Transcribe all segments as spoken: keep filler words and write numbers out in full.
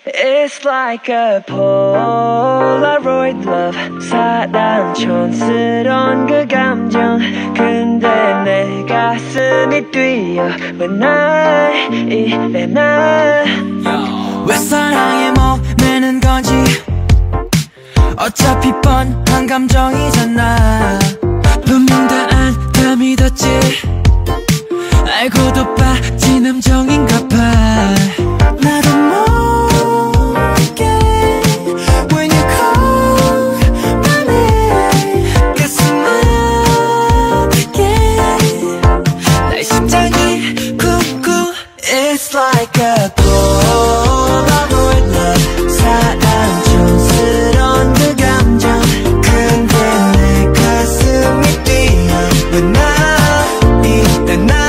It's like a Polaroid love. 사랑 촌스러운 그 감정. 근데 내 가슴이 뛰어 When I 이래 나 왜 사랑에 목매는 건지 어차피 뻔한 감정이잖아. 분명 다 안 다 믿었지. 알고도 빠진 함정인가 봐. 나도 모르게 When you call my name 가슴 아프게 내 심장이 쿵쿵 It's like a Polaroid love. 사랑 촌스러운 그 감정. 근데 내 가슴이 뛰어 When I 이래 나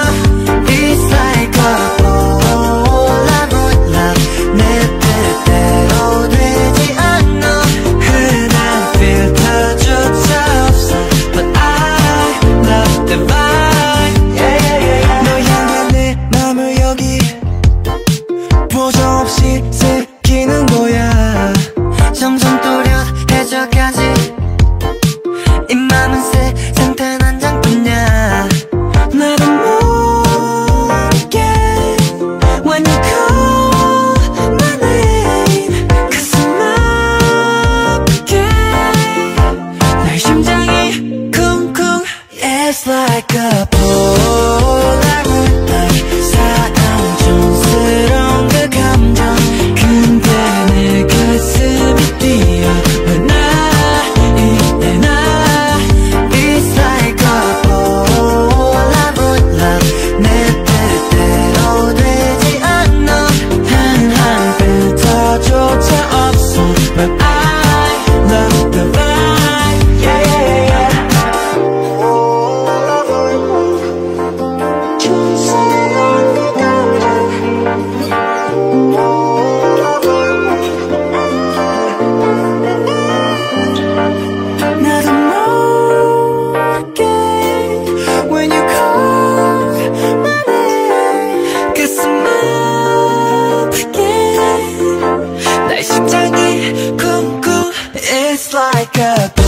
새기는 거야. 점점 또렷해져가지. 이 맘은 세상단 한 장뿐이야. 나도 모르게 When you call my name 가슴 아프게 내 심장이 쿵쿵 It's like a Polaroid love. 사랑 촌스러운 그 감정. 근데 내 가슴이 뛰어 When I 이래 나 It's like a Polaroid love. 내 뜻대로 되지 않아. 단 한 필터조차 없어. But I love the vibe. Yeah yeah yeah. 촌스러운 그 감정. 나도 모르게 When you call my name 가슴 아프게 내 심장이 쿵쿵 It's like a